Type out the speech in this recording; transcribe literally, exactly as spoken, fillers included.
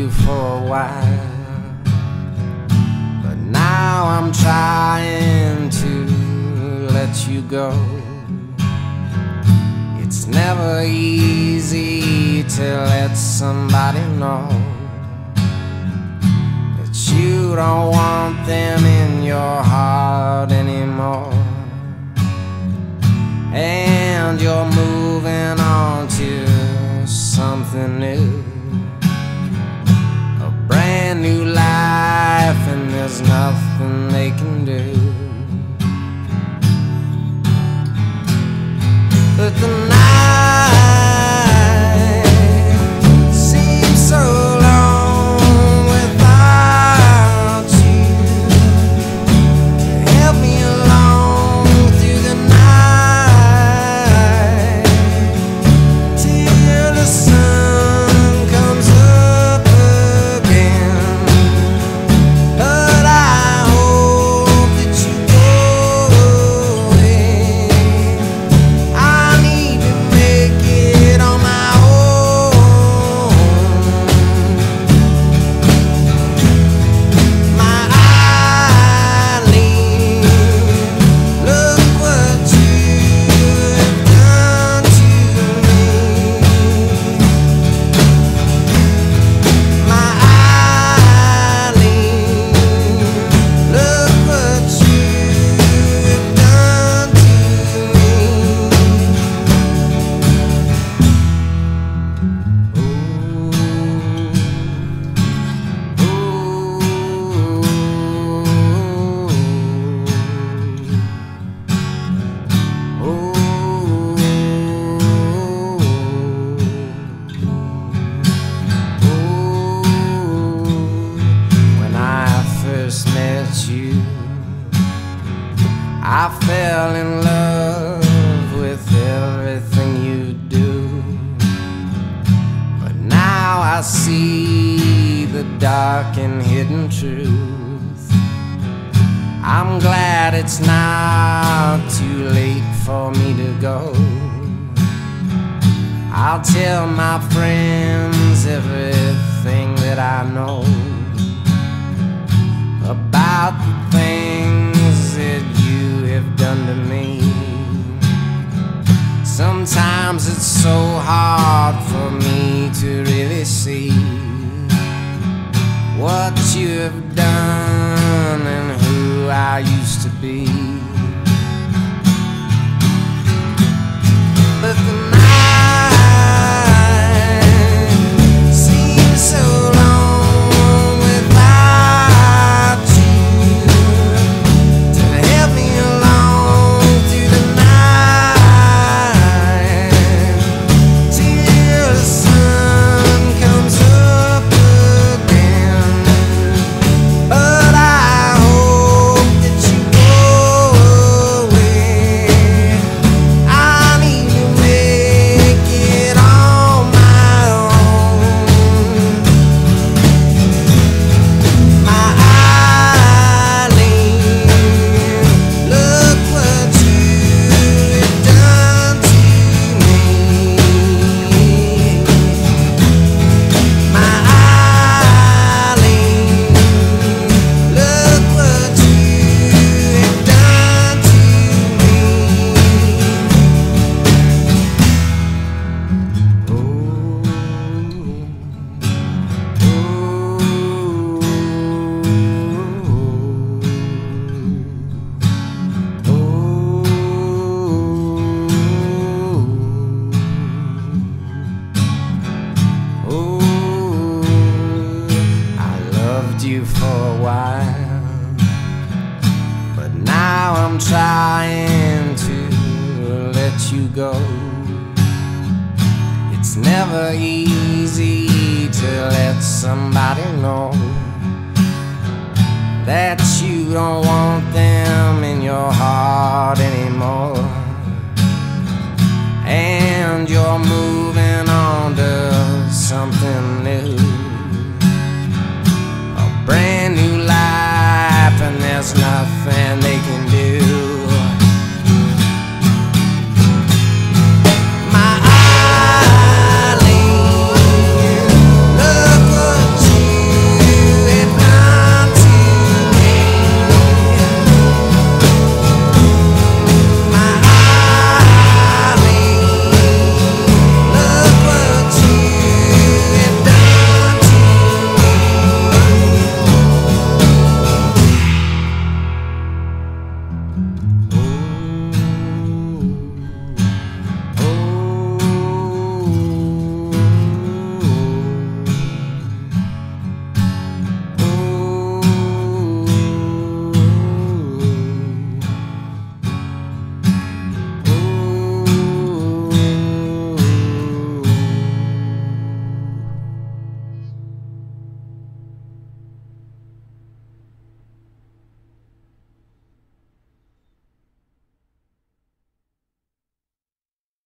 you for a while, but now I'm trying to let you go. It's never easy to let somebody know that you don't want them in your heart anymore, and you're moving on to something new, a brand new life, and there's nothing they can do. But the night seems so long without you to help me along through the night till the sun comes up again. But I hope that you go away. I need to make it on my own. My Eileen, look what you have done to me. My Eileen, look what you have done to me. When I first met you, I fell in love with everything you do. But now I see the dark and hidden truth. I'm glad it's not too late for me to go. I'll tell my friends everything that I know about the things that you have done to me. Sometimes it's so hard for me to really see what you have done and who I used to be. But the night seems so long without you to help me along through the night till the sun comes up again. But I hope that you go away. I need to make it on my own. My Eileen, look what you have done to me. My Eileen, look what you have done to me. Oh, oh, I loved you for a while, but now I'm trying to let you go. It's never easy to let somebody know that you don't want them in your heart anymore.